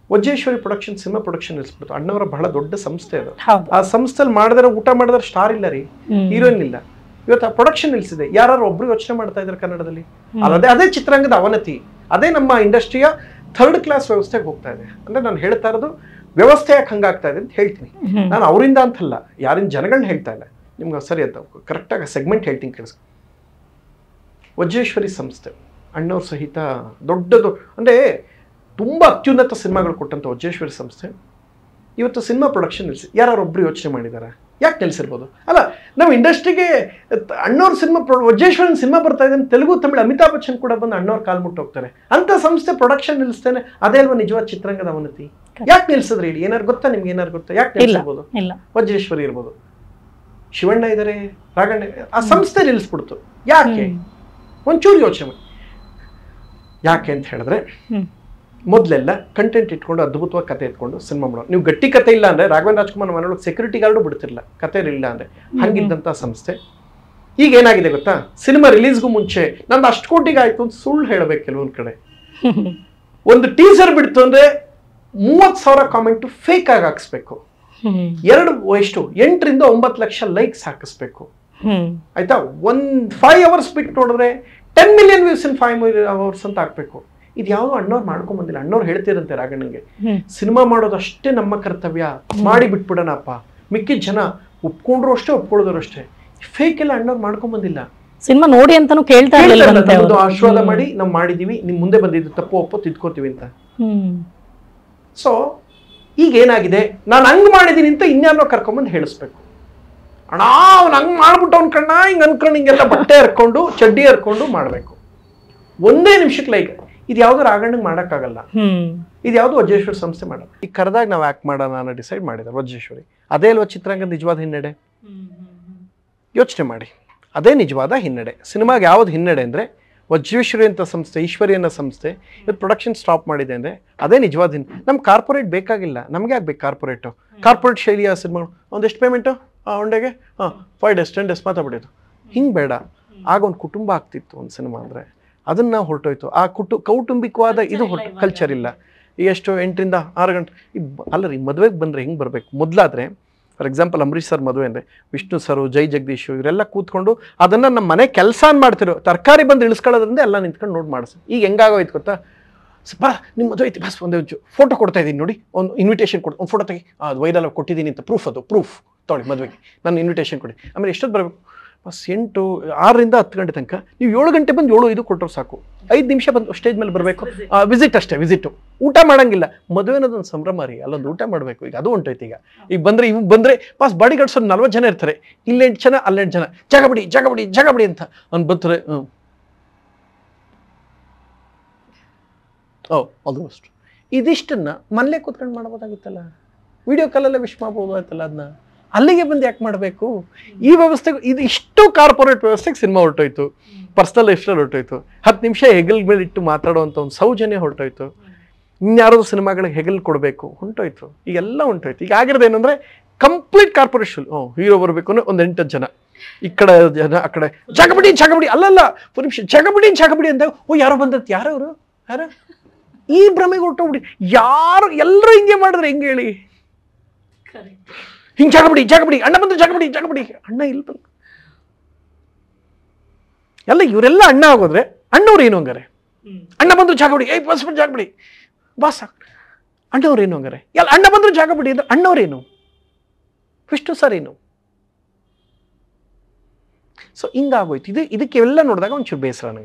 Vajreshwari production cinema production ನಿಲ್ಲಿಸ್ಬಿಡ್ತು. ಅಣ್ಣವರ ಬಹಳ ದೊಡ್ಡ ಸಂಸ್ಥೆ ಅದು. ಆ ಸಂಸ್ಥೆಯಲ್ಲಿ ಮಾಡಿದ್ರೆ ಊಟ ಮಾಡಿದ್ರೆ ಸ್ಟಾರ್ ಇಲ್ಲ ರೀ, ಹೀರೋಯಿನ್ ಇಲ್ಲ. ಇವತ್ತು ಆ ಪ್ರೊಡಕ್ಷನ್ ನಿಲ್ಸಿದೆ. ಯಾರು ಒಬ್ರು ಯೋಚನೆ ಮಾಡ್ತಾ ಇದ್ದಾರೆ ಕನ್ನಡದಲ್ಲಿ? ಅದೇ ಚಿತ್ರರಂಗದ ಅವನತಿ, ಅದೇ ನಮ್ಮ ಇಂಡಸ್ಟ್ರಿಯ ಥರ್ಡ್ ಕ್ಲಾಸ್ ವ್ಯವಸ್ಥೆಗೆ ಹೋಗ್ತಾ ಇದೆ. ಅಂದ್ರೆ ನಾನು ಹೇಳ್ತಾ ಇರೋದು ವ್ಯವಸ್ಥೆ ಯಾಕೆ ಹಂಗಾಗ್ತಾ ಇದೆ ಅಂತ ಹೇಳ್ತೀನಿ. ನಾನು ಅವರಿಂದ ಅಂತಲ್ಲ, ಯಾರಿನ ಜನಗಳನ್ನ ಹೇಳ್ತಾ ಇಲ್ಲ. ನಿಮ್ಗೆ ಸರಿ ಅಂತ ಕರೆಕ್ಟಾಗಿ ಸೆಗ್ಮೆಂಟ್ ಹೇಳ್ತೀನಿ ಕೇಳಿಸ್. ವಜ್ರೇಶ್ವರಿ ಸಂಸ್ಥೆ ಅಣ್ಣವ್ರ ಸಹಿತ ದೊಡ್ಡದು, ಅಂದರೆ ತುಂಬ ಅತ್ಯುನ್ನತ ಸಿನಿಮಾಗಳು ಕೊಟ್ಟಂಥ ವಜ್ರೇಶ್ವರಿ ಸಂಸ್ಥೆ ಇವತ್ತು ಸಿನಿಮಾ ಪ್ರೊಡಕ್ಷನ್ ನಿಲ್ಲಿಸಿ ಯಾರೊಬ್ಬರು ಯೋಚನೆ ಮಾಡಿದ್ದಾರೆ? ಯಾಕೆ ನಿಲ್ಲಿಸಿರ್ಬೋದು? ಅಲ್ಲ, ನಾವು ಇಂಡಸ್ಟ್ರಿಗೆ ಅಣ್ಣವ್ರ ಸಿನಿಮಾ ವಜ್ರೇಶ್ವರನ್ ಸಿನಿಮಾ ಬರ್ತಾ ಇದೆ, ತೆಲುಗು ತಮಿಳು ಅಮಿತಾಬ್ ಬಚ್ಚನ್ ಕೂಡ ಬಂದು ಅಣ್ಣವ್ರ ಕಾಲು ಮುಟ್ಟು ಹೋಗ್ತಾರೆ. ಅಂಥ ಸಂಸ್ಥೆ ಪ್ರೊಡಕ್ಷನ್ ನಿಲ್ಲಿಸ್ತೇನೆ, ಅದೇ ಅಲ್ವಾ ನಿಜವಾದ ಚಿತ್ರರಂಗದ ಅವನತಿ? ಯಾಕೆ ನಿಲ್ಸಿದ್ರಿ ಹೇಳಿ? ಏನಾರು ಗೊತ್ತಾ ನಿಮ್ಗೆ? ಏನಾರು ಗೊತ್ತಾ ಯಾಕೆ ನಿಲ್ಲಿಸ್ಬೋದು? ವಜ್ರೇಶ್ವರಿ ಇರ್ಬೋದು, ಶಿವಣ್ಣ ಇದ್ದಾರೆ, ರಾಘಣ್ಣ, ಆ ಸಂಸ್ಥೆ ನಿಲ್ಲಿಸ್ಬಿಡ್ತು. ಯಾಕೆ? ಒಂಚೂರು ಯೋಚನೆ ಮಾಡಿ. ಯಾಕೆ ಅಂತ ಹೇಳಿದ್ರೆ, ಮೊದಲೆಲ್ಲ ಕಂಟೆಂಟ್ ಇಟ್ಕೊಂಡು ಅದ್ಭುತವಾಗಿ ಕತೆ ಇಟ್ಕೊಂಡು ಸಿನಿಮಾ ಮಾಡೋದು. ನೀವು ಗಟ್ಟಿ ಕತೆ ಇಲ್ಲ ಅಂದರೆ ರಾಘವೇಂದ್ರ ರಾಜ್ಕುಮಾರ್ ಮನೆಯೊಳಗೆ ಸೆಕ್ಯೂರಿಟಿ ಗಾರ್ಡು ಬಿಡ್ತಿರಲಿಲ್ಲ, ಕತೆ ಇಲ್ಲ ಅಂದರೆ. ಹಂಗಿದ್ದಂಥ ಸಂಸ್ಥೆ ಈಗ ಏನಾಗಿದೆ ಗೊತ್ತಾ? ಸಿನಿಮಾ ರಿಲೀಸ್ಗೂ ಮುಂಚೆ ನಂದು ಅಷ್ಟು ಕೋಟಿಗೆ ಆಯ್ತು ಅಂತ ಸುಳ್ಳು ಹೇಳಬೇಕು. ಕೆಲವೊಂದು ಕಡೆ ಒಂದು ಟೀಸರ್ ಬಿಡ್ತು ಅಂದರೆ 30,000 ಕಾಮೆಂಟು ಫೇಕ್ ಆಗಿ ಹಾಕಿಸ್ಬೇಕು. 8 ರಿಂದ 9 ಲಕ್ಷ ಲೈಕ್ಸ್ ಹಾಕಿಸ್ಬೇಕು. ಆಯ್ತಾ? 5 ಅವರ್ಸ್ ಬಿಟ್ಟು ನೋಡಿದ್ರೆ 10 ಮಿಲಿಯನ್ ವ್ಯೂಸ್ ಇನ್ 5 ಅವರ್ಸ್ ಅಂತ ಹಾಕ್ಬೇಕು. ಇದು ಯಾವುದು ಅಣ್ಣವ್ರು ಮಾಡ್ಕೊಂಡ್ ಬಂದಿಲ್ಲ. ಅಣ್ಣವ್ರು ಹೇಳ್ತಿರಂತೆ ರಾಘಣ್ಣಂಗೆ, ಸಿನಿಮಾ ಮಾಡೋದು ಅಷ್ಟೇ ನಮ್ಮ ಕರ್ತವ್ಯ, ಮಾಡಿ ಬಿಟ್ಬಿಡೋಣಪ್ಪ, ಮಿಕ್ಕಿದ ಜನ ಒಪ್ಕೊಂಡ್ರು ಅಷ್ಟೇ ಒಪ್ಕೊಳ್ಳೋದ್ರು ಅಷ್ಟೇ. ಫೇಕ್ ಎಲ್ಲ ಅಣ್ಣವ್ರು ಮಾಡ್ಕೊಂಡ್ ಬಂದಿಲ್ಲ. ಸಿನಿಮಾ ನೋಡಿ ಅಂತಾನು ಕೇಳ್ತಾ ಇರಲಿಲ್ಲ, ಆಶೀರ್ವಾದ ಮಾಡಿ ನಾವು ಮಾಡಿದೀವಿ, ನಿಮ್ ಮುಂದೆ ಬಂದಿದ್ದು ತಪ್ಪು ಒಪ್ಪು ತಿದ್ಕೋತೀವಿ ಅಂತ. ಸೊ ಈಗ ಏನಾಗಿದೆ, ನಾನು ಹಂಗ್ ಮಾಡಿದೀನಿ ಅಂತ ಇನ್ಯಾರೋ ಕರ್ಕೊಂಬಂದು ಹೇಳಿಸ್ಬೇಕು. ಅಣ್ಣ ಅವ್ನು ಹಂಗ್ ಮಾಡ್ಬಿಟ್ಟು ಅವ್ನ ಕಣ್ಣ ಹಿಂಗ್ ಅನ್ಕೊಂಡು ಹಿಂಗೆಲ್ಲ ಬಟ್ಟೆ ಹರ್ಕೊಂಡು ಚಡ್ಡಿ ಹರ್ಕೊಂಡು ಮಾಡ್ಬೇಕು. ಒಂದೇ ನಿಮಿಷಕ್ಕೆ ಲೈಕ್. ಇದು ಯಾವ್ದು ರಾಘಣ್ಣಂಗೆ ಮಾಡೋಕ್ಕಾಗಲ್ಲ, ಇದು ಯಾವುದು ವಜ್ರೇಶ್ವರಿ ಸಂಸ್ಥೆ ಮಾಡಲ್ಲ. ಈಗ ಕರೆದಾಗ ನಾವು ಆ್ಯಕ್ಟ್ ಮಾಡೋಣ ಅನ್ನೋ ಡಿಸೈಡ್ ಮಾಡಿದ್ದಾರೆ ವಜ್ರೇಶ್ವರಿ. ಅದೇ ಅಲ್ವಾ ಚಿತ್ರರಂಗದ ನಿಜವಾದ ಹಿನ್ನಡೆ? ಯೋಚನೆ ಮಾಡಿ, ಅದೇ ನಿಜವಾದ ಹಿನ್ನಡೆ. ಸಿನಿಮಾಗೆ ಯಾವ್ದು ಹಿನ್ನಡೆ ಅಂದರೆ, ವಜ್ರೇಶ್ವರಿ ಅಂತ ಸಂಸ್ಥೆ, ಈಶ್ವರಿ ಅನ್ನೋ ಸಂಸ್ಥೆ ಇವತ್ತು ಪ್ರೊಡಕ್ಷನ್ ಸ್ಟಾಪ್ ಮಾಡಿದೆ ಅಂದರೆ ಅದೇ ನಿಜವಾದ ಹಿನ್ನಡೆ. ನಮ್ಗೆ ಕಾರ್ಪೊರೇಟ್ ಬೇಕಾಗಿಲ್ಲ. ನಮಗೆ ಆಗ್ಬೇಕು ಕಾರ್ಪೊರೇಟು? ಕಾರ್ಪೊರೇಟ್ ಶೈಲಿಯ ಸಿನಿಮಾಗಳು ಒಂದೆಷ್ಟು ಪೇಮೆಂಟು ಒಂಡೆಗೆ 5 days 10 days ಮಾತಾಡ್ಬಿಡೋದು. ಹಿಂಗೆ ಬೇಡ. ಆಗ ಒಂದು ಕುಟುಂಬ ಆಗ್ತಿತ್ತು ಒಂದು ಸಿನಿಮಾ ಅಂದರೆ. ಅದನ್ನು ಹೊರಟೋಯ್ತು. ಆ ಕೌಟುಂಬಿಕವಾದ ಇದು ಕಲ್ಚರ್ ಇಲ್ಲ. ಎಷ್ಟು 8 ರಿಂದ 6 ಗಂಟೆ ಅಲ್ಲ ರೀ. ಮದುವೆಗೆ ಬಂದರೆ ಹಿಂಗೆ ಬರಬೇಕು. ಮೊದಲಾದರೆ ಫಾರ್ ಎಕ್ಸಾಂಪಲ್ ಅಂಬರೀಶ್ ಸರ್ ಮದುವೆ ಅಂದರೆ ವಿಷ್ಣು ಸರು, ಜೈ ಜಗದೀಶು ಇವರೆಲ್ಲ ಕೂತ್ಕೊಂಡು ಅದನ್ನು ನಮ್ಮ ಮನೆ ಕೆಲಸ ಮಾಡ್ತಿರೋ, ತರಕಾರಿ ಬಂದು ಇಳಿಸ್ಕೊಳ್ಳೋದ್ರಿಂದ ಎಲ್ಲ ನಿಂತ್ಕೊಂಡು ನೋಡಿ ಮಾಡಿಸಿ. ಈಗ ಹೆಂಗಾಗೋಯ್ತು ಗೊತ್ತಾ? ಬಾ ನಿಮ್ಮ ಮದುವೆ ಐತಿ, ಬಸ್ ಒಂದೇ ಒಂಚು ಫೋಟೋ ಕೊಡ್ತಾ ಇದ್ದೀನಿ ನೋಡಿ, ಒಂದು ಇನ್ವಿಟೇಷನ್ ಕೊಡಿ, ಒಂದು ಫೋಟೋ ತೆಗಿ, ಅದು ವೈರಲ್ ಕೊಟ್ಟಿದ್ದೀನಿ ಅಂತ ಪ್ರೂಫ್, ಅದು ಪ್ರೂಫ್ ತೊಗೊಳ್ಳಿ ಮದುವೆಗೆ ನಾನು ಇನ್ವಿಟೇಷನ್ ಕೊಡಿ. ಆಮೇಲೆ ಎಷ್ಟೊತ್ತು ಬರಬೇಕು? ಬಸ್ 6 ರಿಂದ 10 ಗಂಟೆ ತನಕ. ನೀವು 7 ಗಂಟೆ ಬಂದು 7:05 ಕೊಟ್ಟರು ಸಾಕು. 5 ನಿಮಿಷ ಬಂದು ಸ್ಟೇಜ್ ಮೇಲೆ ಬರಬೇಕು. ವಿಸಿಟ್ ಅಷ್ಟೇ, ವಿಸಿಟು. ಊಟ ಮಾಡೋಂಗಿಲ್ಲ. ಮದುವೆ ಅನ್ನೋದೊಂದು ಸಂಭ್ರಮ ರೀ, ಅಲ್ಲೊಂದು ಊಟ ಮಾಡಬೇಕು. ಈಗ ಅದು ಹೊಂಟೋಯ್ತು. ಈಗ ಬಂದರೆ ಪಾಸ್ ಬಾಡಿ ಗಾರ್ಡ್ಸೋದು 40 ಜನ ಇರ್ತಾರೆ. ಇಲ್ಲಿ 8 ಜನ, ಅಲ್ಲಿ 8 ಜನ, ಜಾಗ ಬಿಡಿ ಅಂತ ಅವ್ನು ಬರ್ತಾರೆ. ಆಲ್ಮೋಸ್ಟ್ ಇದಿಷ್ಟನ್ನು ಮನೇಲೆ ಕೂತ್ಕೊಂಡು ಮಾಡ್ಬೋದಾಗಿತ್ತಲ್ಲ. ವಿಡಿಯೋ ಕಾಲಲ್ಲೇ ವಿಶ್ ಮಾಡ್ಬೋದು ಆಯ್ತಲ್ಲ. ಅದನ್ನ ಅಲ್ಲಿಗೆ ಬಂದು ಯಾಕೆ ಮಾಡಬೇಕು? ಈ ವ್ಯವಸ್ಥೆಗೆ ಇದು ಇಷ್ಟು ಕಾರ್ಪೊರೇಟ್ ವ್ಯವಸ್ಥೆಗೆ ಸಿನಿಮಾ ಹೊರಟೋಯ್ತು. ಪರ್ಸನಲ್ ಲೈಫ್ಸ್ಟೈಲ್ ಹೊರಟೋಯ್ತು. 10 ನಿಮಿಷ ಹೆಗಲ್ ಮೇಲೆ ಇಟ್ಟು ಮಾತಾಡುವಂಥ ಒಂದು ಸೌಜನ್ಯ ಹೊರಟೋಯ್ತು. ಇನ್ಯಾರೋ ಸಿನಿಮಾಗಳಿಗೆ ಹೆಗಲ್ ಕೊಡಬೇಕು ಹೊಂಟೋಯ್ತು. ಈಗೆಲ್ಲ ಹೊಂಟೋಯ್ತು. ಈಗ ಆಗಿರೋದು ಏನಂದರೆ ಕಂಪ್ಲೀಟ್ ಕಾರ್ಪೊರೇಷನ್. ಹೀರೋ ಬರಬೇಕು ಅಂದರೆ ಒಂದು 8 ಜನ, ಈ ಕಡೆ ಜನ, ಆ ಕಡೆ ಜಾಗಬಿಡಿ ಅಲ್ಲಲ್ಲ ಒಂದು ನಿಮಿಷ ಜಾಗಬಿಡಿ ಅಂತ. ಯಾರೋ ಬಂದದ್ದು, ಯಾರವರು ಯಾರು? ಈ ಭ್ರಮೆಗೆ ಹೊರಟೋಗ್ಬಿಡಿ. ಯಾರು ಎಲ್ಲರೂ ಹಿಂಗೆ ಮಾಡಿದ್ರೆ ಹೆಂಗೆ ಹೇಳಿ? ಹಿಂಗೆ ಜಾಗಬಿಡಿ ಅಣ್ಣ ಬಂದ್ರೆ ಜಾಗಬಿಡಿ ಅಣ್ಣ ಇಲ್ಲಿ ಬಂದು ಎಲ್ಲ ಇವರೆಲ್ಲ ಅಣ್ಣ ಆಗೋದ್ರೆ ಅಣ್ಣವ್ರು ಏನು ಹಂಗಾರೆ? ಅಣ್ಣ ಬಂದ್ರು ಜಾಗಬಿಡಿ, ಬಸ್ ಬಂದು ಜಾಗಬಿಡಿ ಬಾಸ್. ಅಣ್ಣವ್ರು ಏನು ಹಂಗಾರೆ? ಎಲ್ಲ ಅಣ್ಣ ಬಂದ್ರು ಜಾಗಬಿಡಿ ಅಂದ್ರೆ ಅಣ್ಣವ್ರೇನು? ವಿಷ್ಣು ಸರ್ ಏನು? ಸೊ ಹಿಂಗಾಗೋಯ್ತು. ಇದಕ್ಕೆಲ್ಲ ನೋಡಿದಾಗ ಒಂಚೂರು ಬೇಸರ ನನಗೆ.